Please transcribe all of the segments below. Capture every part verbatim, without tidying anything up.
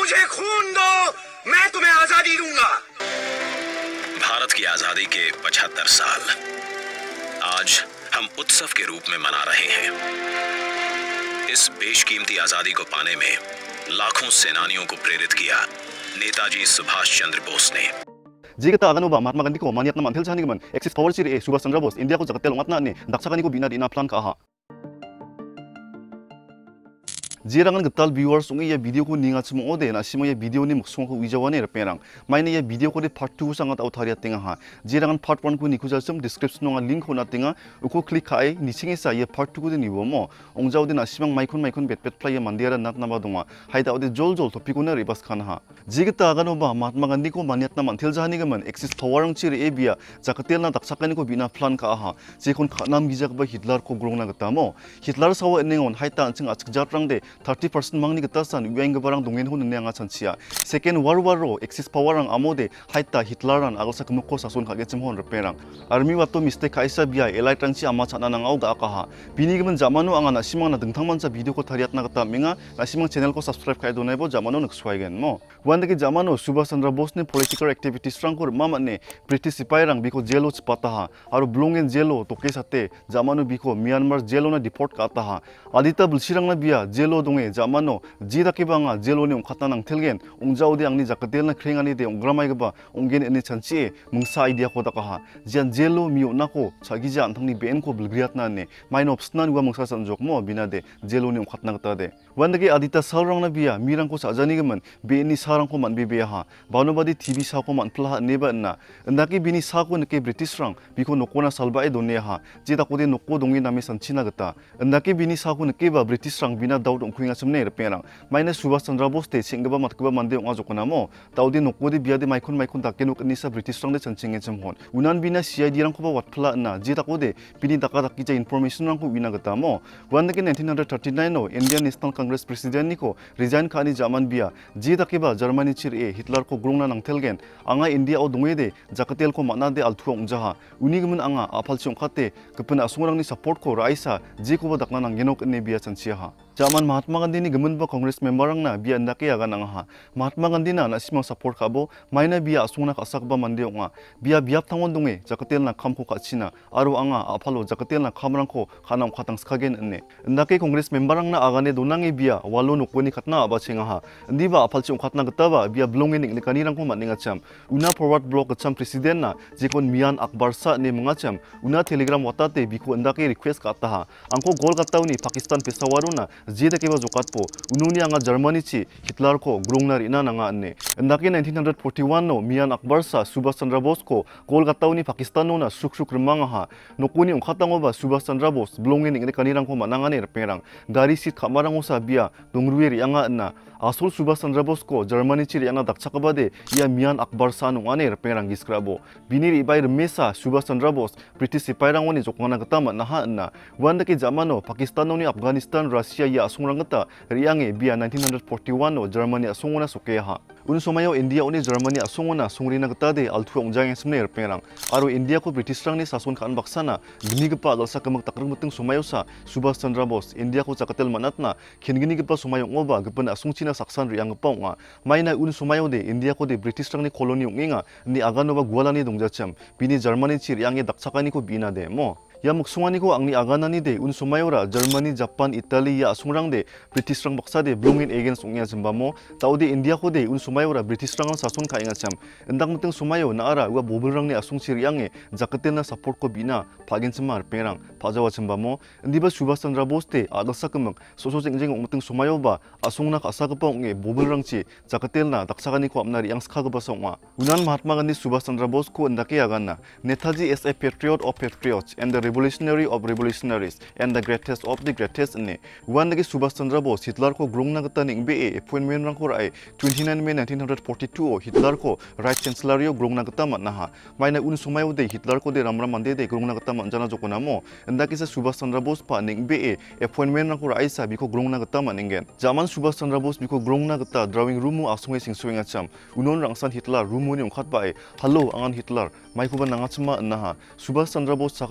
मुझे खून दो, मैं तुम्हें आजादी दूंगा। भारत की आजादी के पचहत्तर साल आज हम उत्सव के रूप में मना रहे हैं। इस बेशकीमती आजादी को पाने में लाखों सेनानियों को प्रेरित किया नेताजी सुभाष चंद्र बोस ने। जिगता आगन ओबा महात्मा गांधी को मानियत न मंथिल जानी गमन एक्सिस पावर चिरे सुभाष चंद्र बोस इंडिया को जगतेल मतना ने दक्षकानी को बिना दिना प्लान कहा। जिरांगन गत्ताल viewers उंगे ये वीडियो को निंगा चमो ओदे ना सिमो ये वीडियो नि मुक्सों को विजवाने रपेरंग मायने ये वीडियो को दे पार्ट टू संगत अवतारिया तिंगा हा जिरांगन पार्ट वन को निकुजा सम डिस्क्रिप्शन नोंगा लिंक होना तिंगा उको क्लिक खाए निसिंगे सा ये पार्ट टू को दे निवो मो ओंजाव दे ना सिमंग माइकुन माइकुन बेट बेट प्लाय मंदिरा नात नाबा दुंगा हाइदा ओदे जोल जोल टॉपिक ने रिबस खान हा जिगता आगन ओबा महात्मा गांधी को मानियत न मंथिल जानी गमन एक्सिस पावर चिर ए बिया जगतेल ना दक्षकानी को बिना प्लान का हा जेखुन खानाम गिजक बा हिटलर को ग्रोंगना गतामो Hitler Sao नेंगन हाइता अंचिंग Achak जात्रंग they thirty percent mang ni gatasan uang barang dongin hun ne anga chanchia second world war ro axis power ang amode haita hitler an agalsa kemko sasun khage chimhon reperang army wato mistake kaisa bia elai tangchi ama chana nang au ga ka ha bini gemen jamanu anga na simang na dengthangman sa video ko thariat na gata minga na simang channel ko subscribe kai donai bo jamanu nak swaigen mo wanda ki jamanu subhash chandra bose ne political activities rang ko mama ne british sipai rang biko jelo chpata ha aru blongen jelo toke sate jamanu biko myanmar jelo na deport ka ta ha adita bulsirang na bia jelo donge jamanu Jida kibanga jelo ni ongkata nang telgen ongjau de angni jakatel na khrengani de ongramai gaba onggen eni chanchi mungsa idea ko dakaha jian jelo miu nako chagija anthangni ben ko bulgriat na ne main opsnan wa mungsa sanjok mo bina de jelo ni ongkhatna gata de wandagi adita sarang na bia mirang ko sajani gemen be ni sarang ko man be be ha banobadi tv sa ko man pla neba na ndaki bini sa ko ne ke british rang biko nokona salba e donne ha jida ko de nokko dongi nami sanchina gata ndaki bini sa ko ne ke ba british rang bina daud ongkhuinga samne repe माइने सुभाष चंद्र बोस ते सिंगबा मतकबा मंदे ओंगा जोकनामो ताउदि नोकोदि बियादि माइखुन माइखुन ताके नोक निसा British रंग दे चनचिंगे चमहोन उनान बिना CID रंग खबा वाटफला ना जे ताकोदे बिनि ताका ताकि जे इनफॉरमेशन रंग को बिना गतामो वन के nineteen thirty-nine नो इंडियन नेशनल कांग्रेस प्रेसिडेंट निको रिजाइन खानी जामान बिया जे ताकेबा जर्मनी चिर ए हिटलर को ग्रोंगना नंगथेलगेन आंगा इंडिया ओ दुंगे दे जकतेल को माना दे अल्थु ओंजाहा उनि गमन आंगा आफाल चोंखाते गपन असुंगरंगनि सपोर्ट को राइसा जे को दकना नंगेनोक ने बिया चनचिया जामान महात्मा गांधी नि गमन बा कांग्रेस मेंबर रंगना बिया नाके आगा नंगा महात्मा गांधी ना नसिमा सपोर्ट खाबो माइना बिया असुंगना असकबा मंदे ओंगा बिया बियाप थांगन दुंगे जकतेल ना खामखो खाचिना आरो आंगा आफालो जकतेल ना खामरंखो खानाम खातां सखागेन ने नाके कांग्रेस मेंबर रंगना आगाने दोनांगे बिया वालो नोकोनि खतना आबा छेंगा हा दिबा आफाल चों खतना गताबा बिया ब्लोंगे निंग लेकानि रंगको मानिंगा चम उना फॉरवर्ड ब्लॉक चम प्रेसिडेंट ना जेकोन मियान अकबर सा ने मंगा चम उना टेलीग्राम वाताते बिको अंदाके रिक्वेस्ट काता हा अंको गोल गताउनी पाकिस्तान पेशावरुना जेदा केबा जोकातपो उनुनि आंगा जर्मनी ची हिटलर को ग्रोंगनार इना नंगा अन्ने नाके nineteen forty-one नो मियान अकबर सा सुभाष चंद्र बोस को कोलकाताउनी पाकिस्तान नो ना सुख सुख रमांगा हा नोकोनि ओंखातांगोबा सुभाष चंद्र बोस ब्लोंगे निंग लेकानि रंगको मानांगाने रपेरang गारि सीट खामारंगो सा बिया दोंगरुए रियांगा अन्ना आसुल सुभाष चंद्र बोस को जर्मनी ची रियांगा दक्षकबादे या मियान अकबर सा नुआने रपेरang गिस्क्राबो बिनि रिबाय रमेसा सुभाष चंद्र बोस ब्रिटिश सिपाइरांगोनि जोकना गता मनहा अन्ना वंदके जामानो पाकिस्तानोनि अफगानिस्तान रशिया या असुंगरंगता रियांगे बिया nineteen forty-one नो जर्मनी असुंगना सुके हा उन समयो इंडिया ओनि जर्मनी असुंगना सुंगरिना गतादे अल्थु ओंजांग समने रपेरang आरो इंडिया को ब्रिटिश रंगनि सासन खान बक्साना गिनिगपा गलसा कमक तक्रंग मतंग समयोसा सुभाष चंद्र बोस इंडिया को चकतेल मनतना खिनगिनि गपा समयो ओबा गपन असुंगचिना सक्सान रियांग पाउंगा माइना उन समयो दे इंडिया को दे ब्रिटिश रंगनि कॉलोनी ओंगिंगा नि आगानोबा गुवालानि दंजाचम बिनि जर्मनी छि रियांगे दक्षकानि को बिना दे मो या मुक्सुंगानि को आंनि आगानानि दे उन समयोरा जर्मनी जापान इटाली या असुंगरांग दे ब्रिटिश रंग बक्सा दे ब्लोंगिन एगेंस्ट ओंगिया जम्बामो ताउदे इंडिया को दे उन समयोरा ब्रिटिश रंग सासन खाइंगा चम इंदांग मतंग समयो नारा वा बोबल रंगनि असुंग सिरियांगे जकतेलना सपोर्ट को बिना फागिन समार पेरang फाजावा जम्बामो इंदिबा सुभाष चंद्र बोस ते आगसकमक सोसो जेंजें ओंगतंग समयोबा असुंगना खासागपा ओंगे बोबल रंगची जकतेलना दक्षगानि को अपना रियांग सखागबा सोंगा उनान महात्मा गांधी सुभाष चंद्र बोस को इंदाके आगाना Netaji as a patriot of patriots and the revolutionary of revolutionaries and the greatest of the greatest ne wan dagi subhash chandra bose hitler ko grongna gata ning be appointment rang ko rai twenty-nine May nineteen forty-two o hitler ko right chancellor yo grongna gata manna ha maina un sumayo de hitler ko de ramram mande de grongna gata manjana jokona mo ndaki sa subhash chandra bose pa ning be appointment rang ko rai sa biko grongna gata maningen jaman subhash chandra bose biko grongna gata drawing room mu asungwe singsuing acham unon rangsan hitler room mu ni ongkhat ba e hello angan hitler mai ko ba nangachma na ha subhash chandra bose sakate antang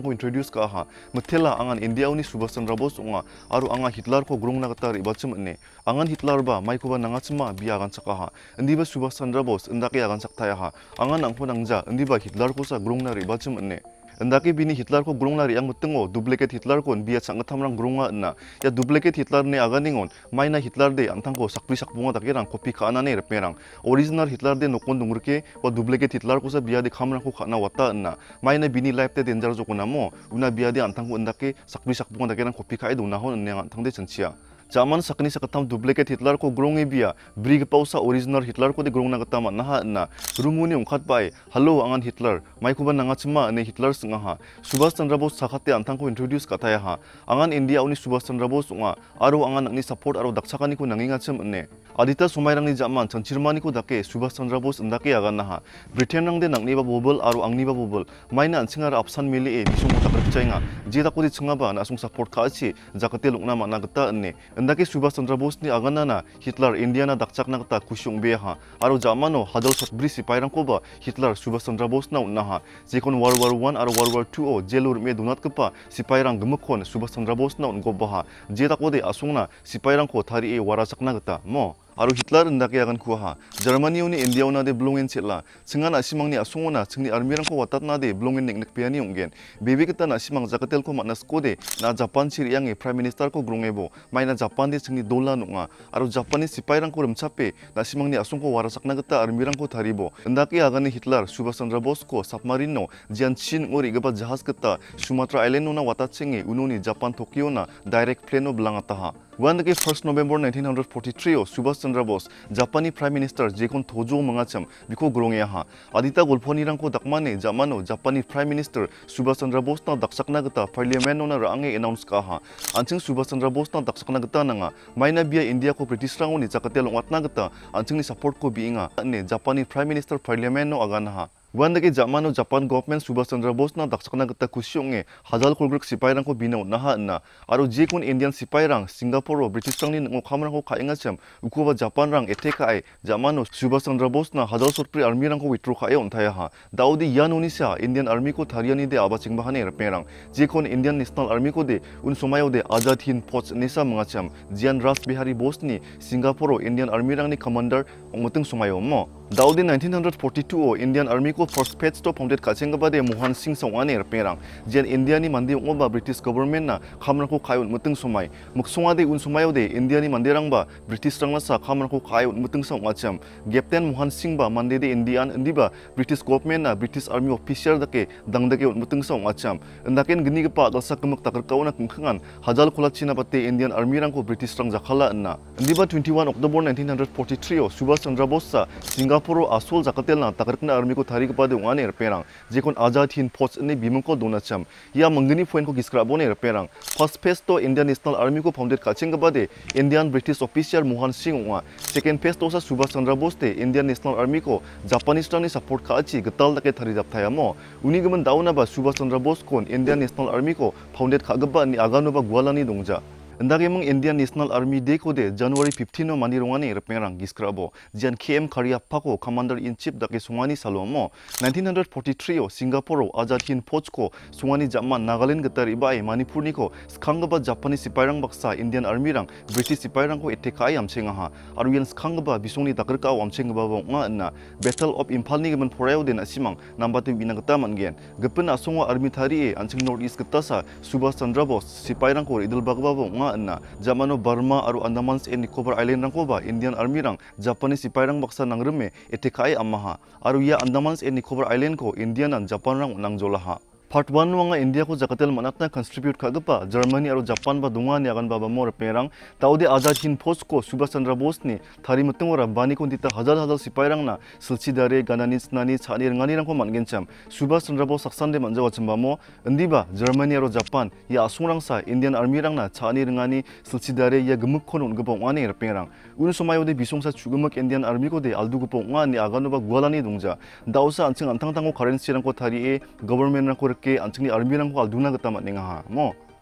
antangko introduce ka ha metela angan India uni Subhash Chandra Bose unga aru anga Hitler ko grong na kata ribachim ane angan Hitler ba mai ko ba nangachma bi agan saka ha endi ba Subhash Chandra Bose endake agan saktaya ha angan angko nangja endi ba Hitler ko sa grong na ribachim ane endake bini Hitler ko grong na riang mutengo duplicate Hitler ko biya sangatamrang gronga na ya duplicate Hitler ne aganingon mai na Hitler de antangko sakpi sakbunga dakirang kopi ka anane reperang original Hitler de nokon dungurke wa duplicate Hitler ko sa biya de khamrang ko khana wata na mai na bini life te danger jo kuna mo una biya de antangko endake sakpi sakbunga dakirang kopi ka iduna hon ne antang de chanchia Zaman sakni sakatam duplicate Hitler ko grong e biya brig pausa original Hitler ko de grong na katama naha na rumuni ungkhat bai hello angan Hitler mai ko ba nangachma ne Hitler singa ha Subhash Chandra Bose sakhate antang ko introduce kataya ha angan India uni Subhash Chandra Bose unga aro angan nangni support aro dakchakani ko nanginga chem ne adita sumairangni zaman chanchirmani ko dake Subhash Chandra Bose ndake agan naha Britain rang de nangni ba bobol aro angni ba bobol mai na ansingar apsan mili e bisung ta kerchainga je ta ko de chinga ba na sung support ka chi jakate lukna mana gata ne endake Subhash Chandra Bose ni aganana Hitler Indiana dakchakna kata kusyong beha aro jamano hadal sotbri sipairang ko ba Hitler Subhash Chandra Bose na unaha jekon World War One aro World War Two o jelur me dunat kapa sipairang gemukon Subhash Chandra Bose na ungo baha jeta ko de asungna sipairang ko thari e warasakna kata mo Aru Hitler ndake agan kuha Germany uni India una de blongen chela singan asimangni asungona chingni armirang ko watatna de blongen neknek piani ungen bebe kita na asimang jakatel ko manas kode na Japan sir yang prime minister ko grongebo maina Japan de chingni dola nunga aru Japanese sipairang ko remchape na asimangni asung ko warasakna gata armirang ko tharibo ndake agani Hitler Subhash Chandra Bose ko submarine no jianchin ori gaba jahaz kata Sumatra island una watatchingi ununi Japan Tokyo na direct plane no blangataha One the first November nineteen forty-three o Subhash Chandra Bose Japanese Prime Minister jekon tojo mangacham biko grongya ha adita golponirang ko dakmane jamano Japanese Prime Minister Subhash Chandra Bose na daksakna gata parliament no na range announce ka ha anching Subhash Chandra Bose na daksakna gata nanga maina bia India ko British rang ni jakatel watna gata anching ni support ko biinga ne Japanese Prime Minister parliament no agana ha One the Jamano Japan government Subhash Chandra Bose na daksakna gata kusyong e hazal kolgruk sipairang ko binaw naha na aro jekon Indian sipairang Singapore British rang ni ngo khamrang ko kaingacham ukuba Japan rang eteka ai Jamano Subhash Chandra Bose na hazal sotpri army rang ko withdraw ka e ontaya ha daudi yanuni sa Indian army ko thariani de aba chingbahane reperang jekon Indian National Army ko de un somayo de Azad Hind Fauj nisa mangacham Jian Ras Bihari Bose ni Singapore Indian army rang ni commander ongmutung somayo mo daudi nineteen forty-two o Indian army ko first page to founded kachenga ba de Mohan Singh songane reperang jian India ni mandi ngoba British government na khamrang ko kayun mutung somai muksonga de un somayo de India ni mandirang ba British rang na sa khamrang ko kayun mutung song acham Captain Mohan Singh ba mande de Indian indiba British government na British army officer dake dangdake mutung song acham ndaken gni pa dalsa kemak takar kauna kungkhangan hajal khulachina bate Indian army rang ko British rang jakhala na indiba twenty-one October nineteen forty-three o Subhash Chandra Bose sa Singapore asol jakatel na takarkna army ko thari pada ungane reperang jekon Azad Hind Fauj ni bimungko donacham ya mangani point ko giskrabone reperang first phase to Indian National Army ko founded kachenga bade Indian British officer Mohan Singh unga second phase to sa Subhash Chandra Bose te Indian National Army ko Japanese ni support ka achi gatal dake thari jap thaya mo uni gaman dauna ba Subhash Chandra Bose kon Indian National Army ko founded khagaba ni agano ba gwalani dongja Ndake mong Indian National Army Day ko de January fifteenth no mani rongani reperang giskrabo jian K M Karyappa ko Commander in Chief dake sungani salomo nineteen forty-three o Singapore Azad Hind Fauj ko sungani jamman Nagaland gatar ibai Manipur ni ko skhangba Japanese sipairang baksa Indian Army rang British sipairang ko etekai amchenga ha aru yan skhangba bisongni takarka amchenga ba nga na Battle of Imphal ni gaman forayo den asimang nambate binagata mangen gapen asongwa army thari e anching North East gatasa Subhash Chandra Bose sipairang ko idul bagba na jamano Burma aru Andamans and Nicobar Island rang ko ba Indian Army rang Japanese sipairang baksa nangreme etekai amaha aru ya Andamans and Nicobar Island ko Indian and Japan rang nangjolaha Part one mga India ko jakatel manatna contribute kagapa Germany aru Japan ba dunga ni agan baba mor perang taude Azad Hind Fauj ko Subhash Chandra Bose ni thari mutungora bani ko dita hazal hazal sipairang na silchidare ganani snani chani rangani rang ko mangencham Subhash Chandra Bose saksan de manjawa chambamo ndiba Germany aru Japan ya asungrang sa Indian Army rang na chani rangani silchidare ya gemuk kon ungbo ngani reperang un somayo de bisongsa chugumak Indian Army ko de aldu go ngani agano ba gwalani dongja dausa anching antangtango currency rang ko thari e government rang ko ke anchingni army rang ko alduna gata matninga ha mo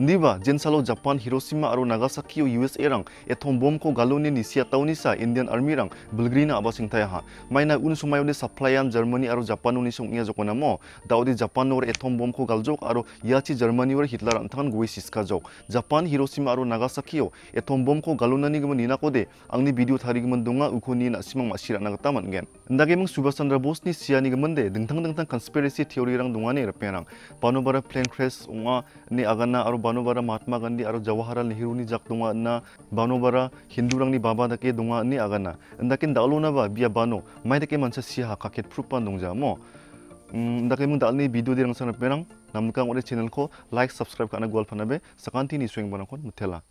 Niba jensalo Japan Hiroshima aro Nagasaki o U S A rang atom bomb ko galoni ni sia tauni sa Indian Army rang belgrina aba singthaya ha maina un sumayo ni supply am Germany aro Japan uni song ia jokona mo daudi Japan or atom bomb ko galjok aro yachi Germany or Hitler antangan goi siska jok Japan Hiroshima aro Nagasaki o atom bomb ko galonani gem nina ko de angni video thari gem donga ukoni na simang masira na gata mangen ndage mung Subhash Chandra Bose ni sia ni gem de dingtang dingtang conspiracy theory rang dongani reperang banobara plane crash unga ni agana aro banobara Mahatma Gandhi aro Jawaharlal Nehru ni jak donga na banobara Hindu rang ni baba dake donga ni agana ndakin dalona ba bia bano mai dake mansa sia kaket prupan dongja mo ndake mung dalni video dirang sana perang namkang ore channel ko like subscribe kana gwal phanabe sakanti ni swing banakon mutela